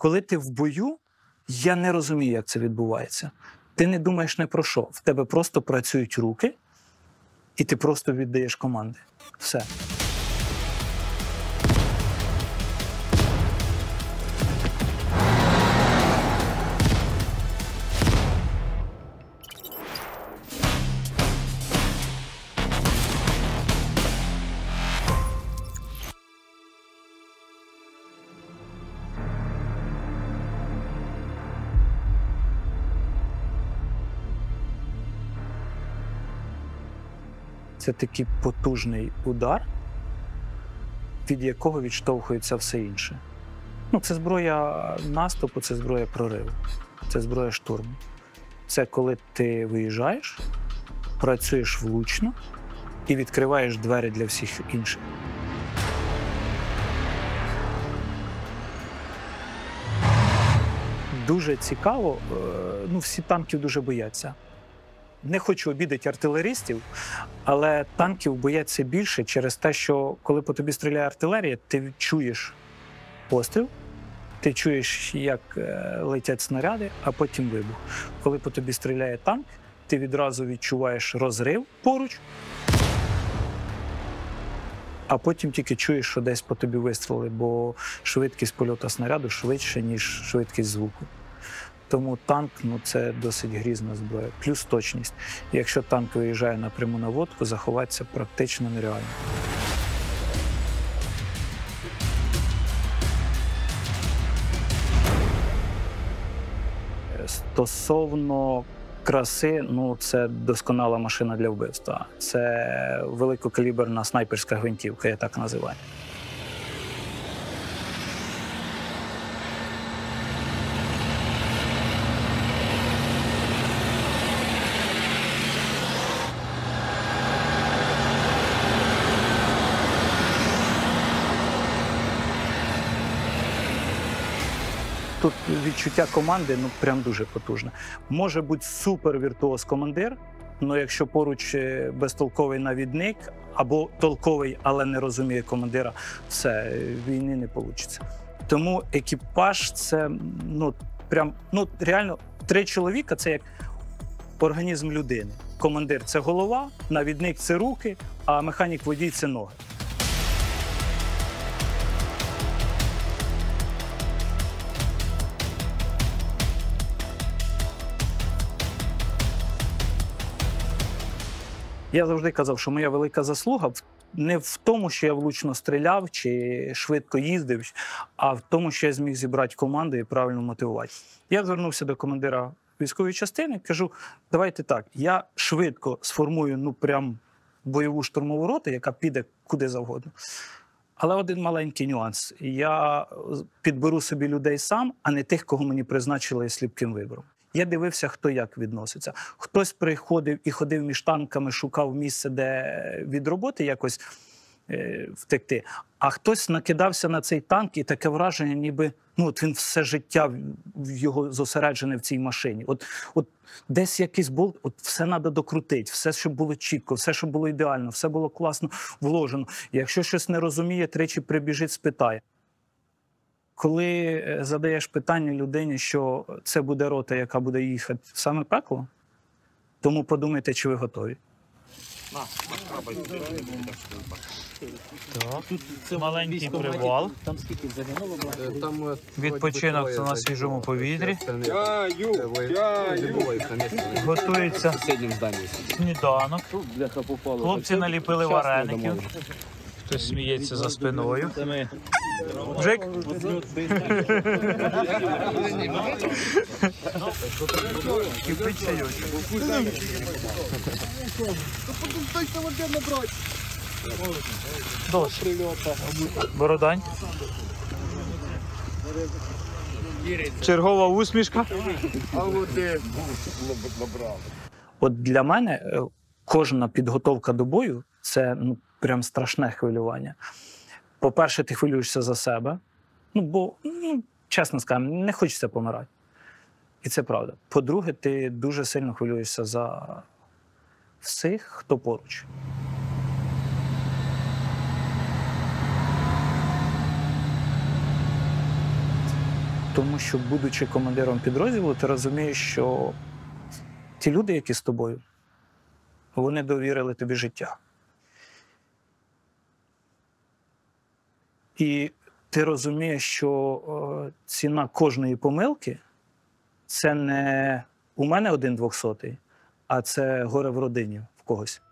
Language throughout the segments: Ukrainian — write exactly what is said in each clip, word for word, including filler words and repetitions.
Коли ти в бою, я не розумію, як це відбувається. Ти не думаєш не про що. В тебе просто працюють руки, і ти просто віддаєш команди. Все. Це такий потужний удар, від якого відштовхується все інше. Ну, це зброя наступу, це зброя прориву, це зброя штурму. Це коли ти виїжджаєш, працюєш влучно і відкриваєш двері для всіх інших. Дуже цікаво, ну, всі танків дуже бояться. Не хочу обідати артилеристів, але танків бояться більше через те, що коли по тобі стріляє артилерія, ти чуєш постріл, ти чуєш, як летять снаряди, а потім вибух. Коли по тобі стріляє танк, ти відразу відчуваєш розрив поруч, а потім тільки чуєш, що десь по тобі вистріли, бо швидкість польоту снаряду швидше, ніж швидкість звуку. Тому танк, ну, це досить грізна зброя. Плюс точність. Якщо танк виїжджає на пряму наводку, заховатися практично нереально. Стосовно краси, ну, це досконала машина для вбивства. Це великокаліберна снайперська гвинтівка, я так називаю. Тут відчуття команди, ну, прям дуже потужне. Може бути супер-віртуоз командир, але якщо поруч безтолковий навідник, або толковий, але не розуміє командира, все, війни не вийде. Тому екіпаж – це, ну, прям, ну, реально, три чоловіка – це як організм людини. Командир – це голова, навідник – це руки, а механік-водій – це ноги. Я завжди казав, що моя велика заслуга не в тому, що я влучно стріляв чи швидко їздив, а в тому, що я зміг зібрати команду і правильно мотивувати. Я звернувся до командира військової частини, кажу, давайте так, я швидко сформую, ну, прям бойову штурмову роту, яка піде куди завгодно. Але один маленький нюанс. Я підберу собі людей сам, а не тих, кого мені призначили сліпким вибором. Я дивився, хто як відноситься. Хтось приходив і ходив між танками, шукав місце, де від роботи якось е, втекти, а хтось накидався на цей танк, і таке враження, ніби, ну, от він все життя в його зосереджене в цій машині. От, от десь якийсь болт, от все треба докрутити, все, щоб було чітко, все, щоб було ідеально, все було класно вложено. І якщо щось не розуміє, тричі прибіжить, спитає. Коли задаєш питання людині, що це буде рота, яка буде їхати в саме пекло, тому подумайте, чи ви готові. Так. Маленький привал. Відпочинок на свіжому повітрі. Готується сніданок. Хлопці наліпили вареників. Хтось сміється за спиною. Жик? Кипить чайочок. Дощ. Бородань. Чергова усмішка. От для мене кожна підготовка до бою – це, ну, прям страшне хвилювання. По-перше, ти хвилюєшся за себе, ну, бо, ну, чесно скажемо, не хочеться помирати. І це правда. По-друге, ти дуже сильно хвилюєшся за всіх, хто поруч. Тому що, будучи командиром підрозділу, ти розумієш, що ті люди, які з тобою, вони довірили тобі життя. І ти розумієш, що е, ціна кожної помилки – це не у мене один двохсотий, а це горе в родині в когось.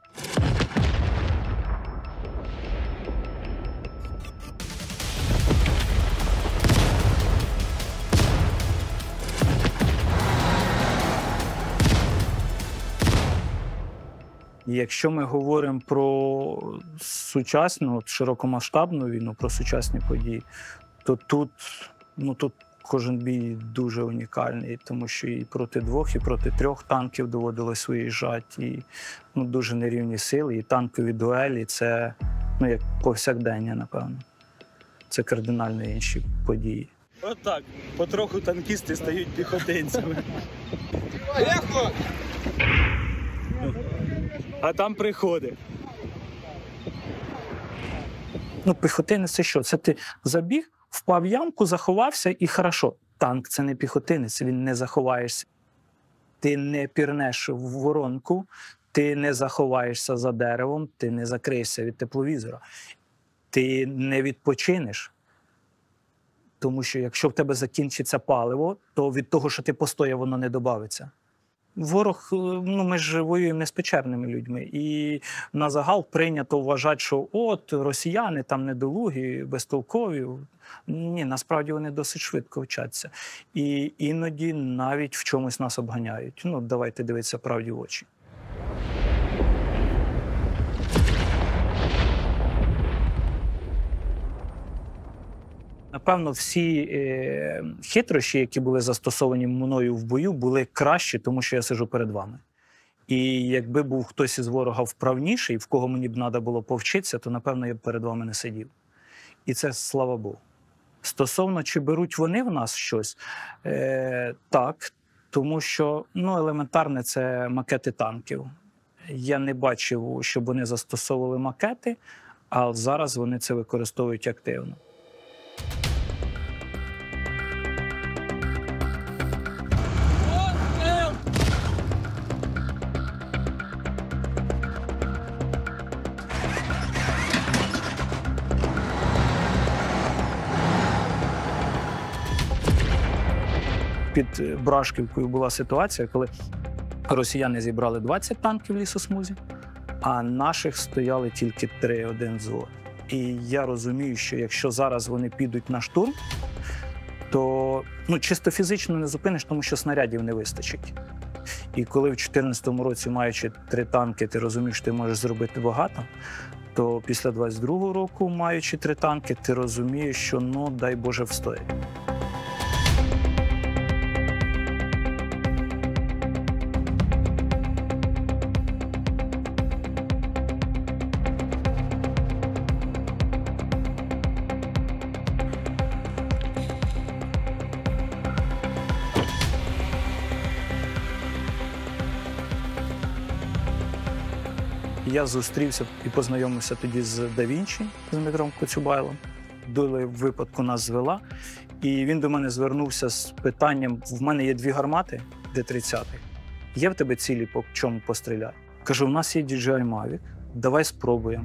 Якщо ми говоримо про сучасну, широкомасштабну війну, про сучасні події, то тут, ну, тут кожен бій дуже унікальний, тому що і проти двох, і проти трьох танків доводилось виїжджати, і ну, дуже нерівні сили, і танкові дуелі – це ну, як повсякдення, напевно. Це кардинально інші події. От так, потроху танкісти стають піхотинцями. А там приходить. Ну, піхотинець – це що? Це ти забіг, впав в ямку, заховався і хорошо. Танк – це не піхотинець, він не заховаєшся. Ти не пірнеш в воронку, ти не заховаєшся за деревом, ти не закриєшся від тепловізора. Ти не відпочинеш. Тому що якщо в тебе закінчиться паливо, то від того, що ти постояв, воно не добавиться. Ворог, ну ми ж воюємо не з печерними людьми. І на загал прийнято вважати, що от росіяни там недолугі, безтолкові. Ні, насправді вони досить швидко вчаться. І іноді навіть в чомусь нас обганяють. Ну, давайте дивитися правді в очі. Напевно, всі е, хитрощі, які були застосовані мною в бою, були кращі, тому що я сиджу перед вами. І якби був хтось із ворога вправніший, в кого мені б треба було повчитися, то, напевно, я б перед вами не сидів. І це слава Богу. Стосовно, чи беруть вони в нас щось, е, так, тому що ну, елементарне – це макети танків. Я не бачив, щоб вони застосовували макети, а зараз вони це використовують активно. Під Брашківкою була ситуація, коли росіяни зібрали двадцять танків в лісосмузі, а наших стояли тільки три, один взвод. І я розумію, що якщо зараз вони підуть на штурм, то ну, чисто фізично не зупиниш, тому що снарядів не вистачить. І коли в дві тисячі чотирнадцятому році, маючи три танки, ти розумієш, що ти можеш зробити багато, то після двадцять другого року, маючи три танки, ти розумієш, що, ну, дай Боже, встоять. Я зустрівся і познайомився тоді з Да Вінчі, з Дмитром Коцюбайлом. Доля в випадку нас звела. І він до мене звернувся з питанням: в мене є дві гармати Д тридцять. Є в тебе цілі, по чому постріляти? Кажу, в нас є ді джей ай Mavic, давай спробуємо.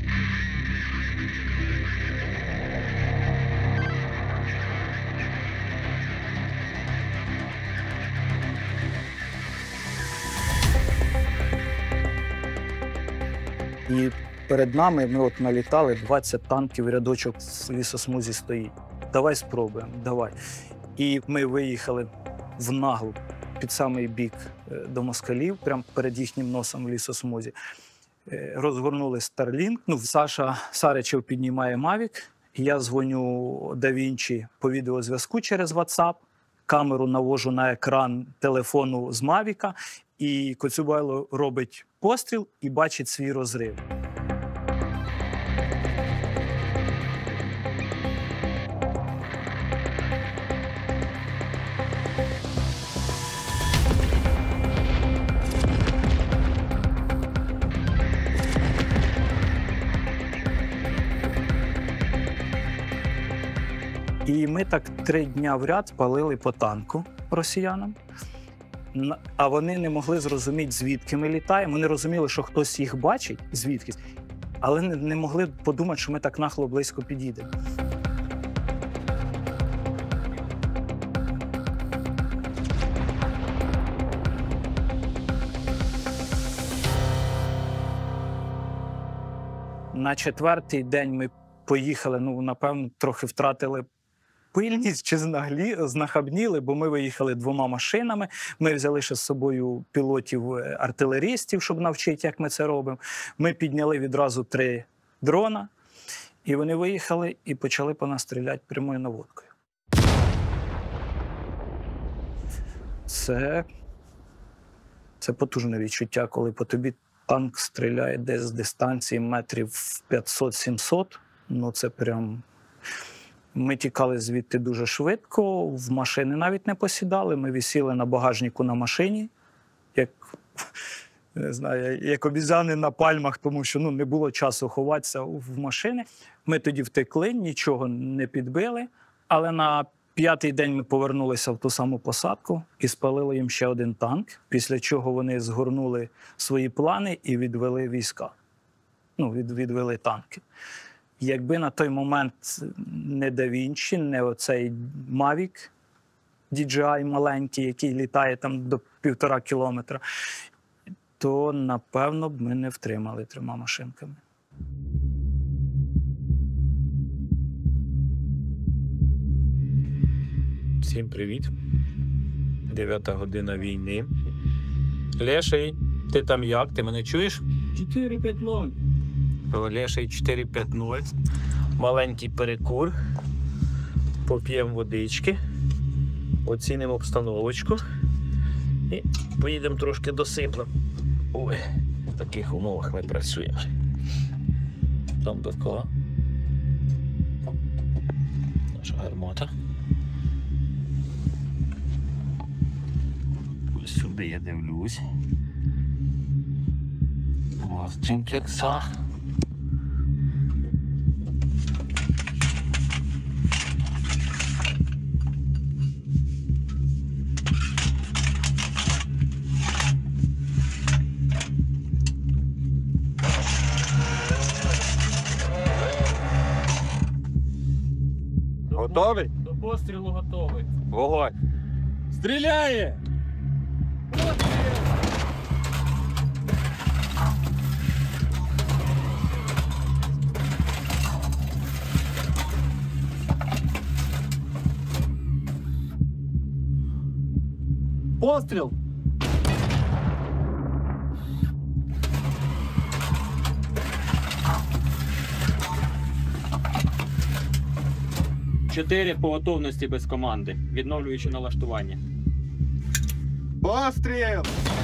І перед нами ми от налітали, двадцять танків, рядочок в лісосмузі стоїть. Давай спробуємо, давай. І ми виїхали в наглу під самий бік до москалів, прямо перед їхнім носом в лісосмузі. Розгорнули Starlink. Ну, Саша Саричев піднімає Mavic. Я дзвоню Да Вінчі по відеозв'язку через WhatsApp. Камеру навожу на екран телефону з Мавіка, і Коцюбайло робить постріл і бачить свій розрив. І І ми так три дня в ряд палили по танку росіянам. На- А вони не могли зрозуміти, звідки ми літаємо. Вони розуміли, що хтось їх бачить, звідкись, але не, не могли подумати, що ми так нахло близько підійдемо. На четвертий день ми поїхали, ну, напевно, трохи втратили пильність чи знаглі, знахабніли, бо ми виїхали двома машинами. Ми взяли ще з собою пілотів-артилерістів, щоб навчити, як ми це робимо. Ми підняли відразу три дрона, і вони виїхали і почали по нас стріляти прямою наводкою. Це, це потужне відчуття, коли по тобі танк стріляє десь з дистанції метрів п'ятсот-сімсот. Ну, це прям... Ми тікали звідти дуже швидко, в машини навіть не посідали. Ми висіли на багажнику на машині, як, не знаю, як обізяни на пальмах, тому що ну, не було часу ховатися в машини. Ми тоді втекли, нічого не підбили, але на п'ятий день ми повернулися в ту саму посадку і спалили їм ще один танк, після чого вони згорнули свої плани і відвели війська. Ну, від, відвели танки. Якби на той момент не Да Вінчі, не оцей Mavic ді джей ай маленький, який літає там до півтора кілометра, то, напевно, б ми не втримали трьома машинками. Всім привіт. Дев'ята година війни. Леший, ти там як? Ти мене чуєш? чотири п'ять нуль. Леший чотири п'ять нуль. Маленький перекур. Поп'ємо водички. Оцінимо обстановочку. І поїдемо трошки досиплемо. Ой, в таких умовах ми працюємо. Там довкола. Наша гармота. Ось сюди я дивлюсь. Ось чимплекса. Готовий? До пострілу готовий. Вогонь! Стріляє! Постріл! Чотири по готовності без команди, відновлюючи налаштування. Постріл!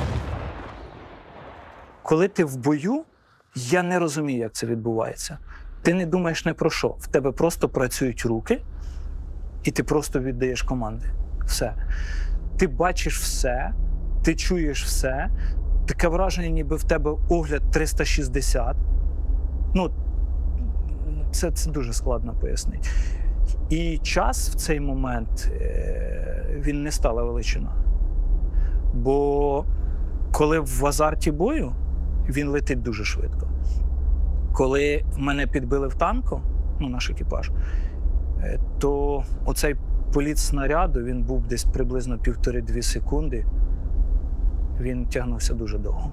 Коли ти в бою, я не розумію, як це відбувається. Ти не думаєш не про що. В тебе просто працюють руки, і ти просто віддаєш команди. Все. Ти бачиш все, ти чуєш все. Таке враження, ніби в тебе огляд триста шістдесят. Ну, це, це дуже складно пояснити. І час в цей момент, він не стала величина. Бо коли в азарті бою, він летить дуже швидко. Коли мене підбили в танку, ну, наш екіпаж, то оцей політ снаряду, він був десь приблизно півтори-дві секунди. Він тягнувся дуже довго.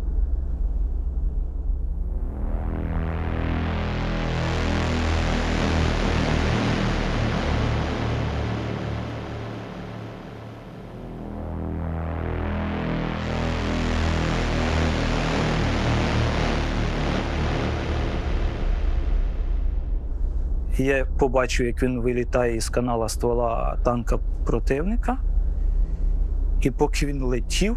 Я побачив, як він вилітає із канала ствола танка противника. І поки він летів,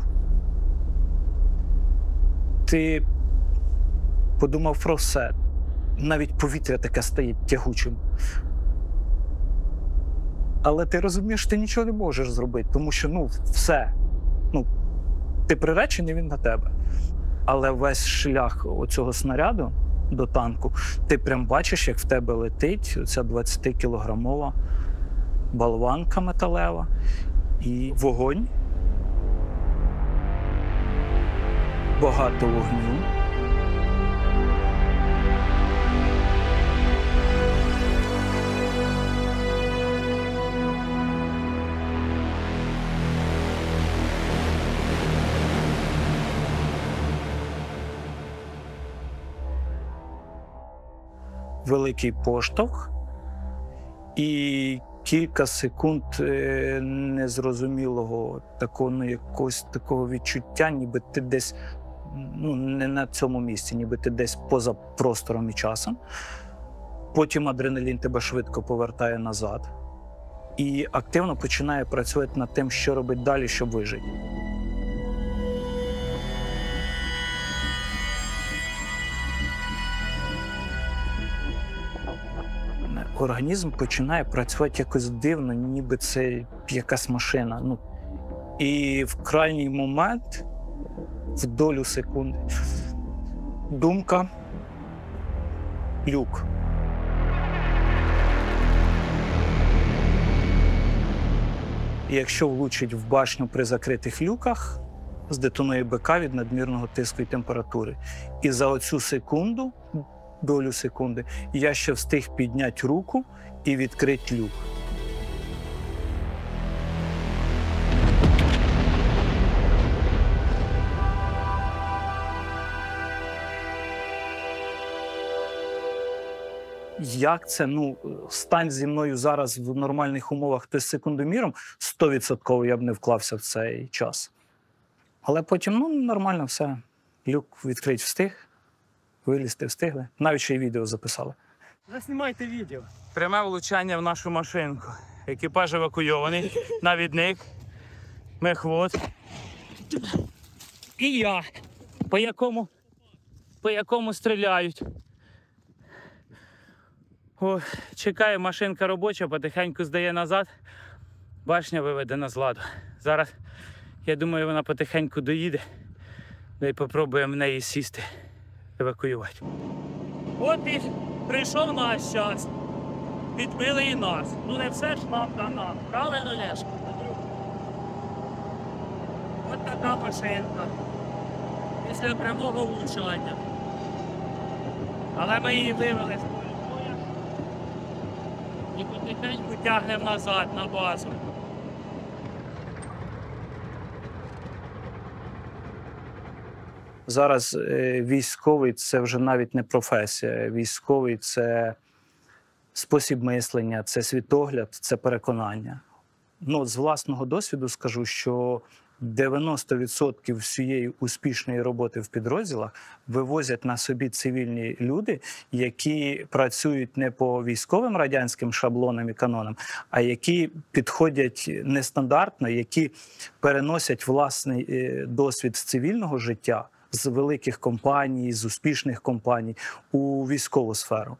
ти подумав про все. Навіть повітря таке стає тягучим. Але ти розумієш, що ти нічого не можеш зробити, тому що, ну, все. Ну, ти приречений, він на тебе. Але весь шлях оцього снаряду до танку, ти прям бачиш, як в тебе летить оця двадцятикілограмова болванка металева і вогонь. Багато вогню. Великий поштовх і кілька секунд е, незрозумілого такого, ну, якогось такого відчуття, ніби ти десь, ну, не на цьому місці, ніби ти десь поза простором і часом. Потім адреналін тебе швидко повертає назад і активно починає працювати над тим, що робити далі, щоб вижити. Організм починає працювати якось дивно, ніби це якась машина. Ну, і в крайній момент, в долю секунди, думка – люк. І якщо влучить в башню при закритих люках, здетонує БК від надмірного тиску і температури. І за оцю секунду, долю секунди, я ще встиг підняти руку і відкрити люк. Як це? Ну, стань зі мною зараз в нормальних умовах хтось з секундоміром, сто відсотків я б не вклався в цей час. Але потім, ну, нормально все. Люк відкрити встиг, вилізти встигли. Навіть ще й відео записали. Заснімайте відео. Пряме влучання в нашу машинку. Екіпаж евакуйований, навідник, мехвод. І я, по якому, по якому стріляють. О, чекаю, машинка робоча, потихеньку здає назад. Башня виведена з ладу. Зараз, я думаю, вона потихеньку доїде. Да й попробуємо в неї сісти, евакуювати. От і прийшов наш час. Підбили і нас. Ну не все ж нам та нам. Правильно, Лешко? От така машинка. Після прямого влучання. Але ми її вивели. І потихеньку тягнемо назад на базу. Зараз е, військовий – це вже навіть не професія. Військовий – це спосіб мислення, це світогляд, це переконання. Ну, з власного досвіду скажу, що дев'яносто відсотків всієї успішної роботи в підрозділах вивозять на собі цивільні люди, які працюють не по військовим радянським шаблонам і канонам, а які підходять нестандартно, які переносять власний е, досвід з цивільного життя, з великих компаній, з успішних компаній у військову сферу.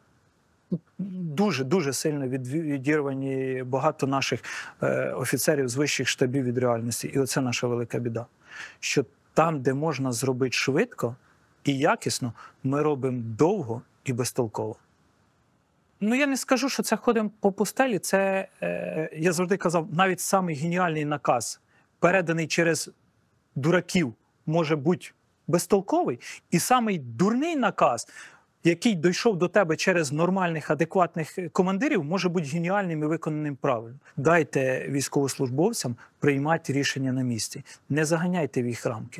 Дуже-дуже сильно відірвані багато наших е, офіцерів з вищих штабів від реальності. І оце наша велика біда. Що там, де можна зробити швидко і якісно, ми робимо довго і безтолково. Ну, я не скажу, що це ходимо по пустелі. Це, е, я завжди казав, навіть самий геніальний наказ, переданий через дураків, може бути безтолковий. І самий дурний наказ, який дійшов до тебе через нормальних, адекватних командирів, може бути геніальним і виконаним правильно. Дайте військовослужбовцям приймати рішення на місці. Не заганяйте в їх рамки.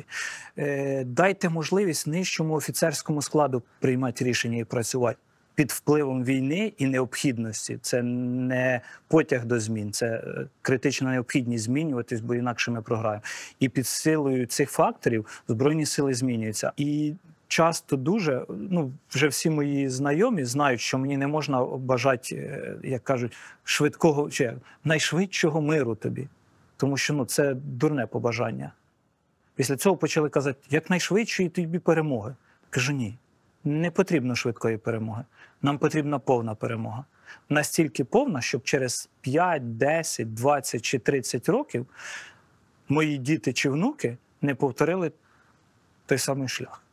Дайте можливість нижчому офіцерському складу приймати рішення і працювати під впливом війни і необхідності. Це не потяг до змін, це критична необхідність змінюватись, бо інакше ми програємо. І під силою цих факторів Збройні сили змінюються. І часто дуже, ну, вже всі мої знайомі знають, що мені не можна бажати, як кажуть, швидкого, чи найшвидшого миру тобі. Тому що, ну, це дурне побажання. Після цього почали казати, якнайшвидшої тобі перемоги. Кажу, ні, не потрібно швидкої перемоги. Нам потрібна повна перемога. Настільки повна, щоб через п'ять, десять, двадцять чи тридцять років мої діти чи внуки не повторили той самий шлях.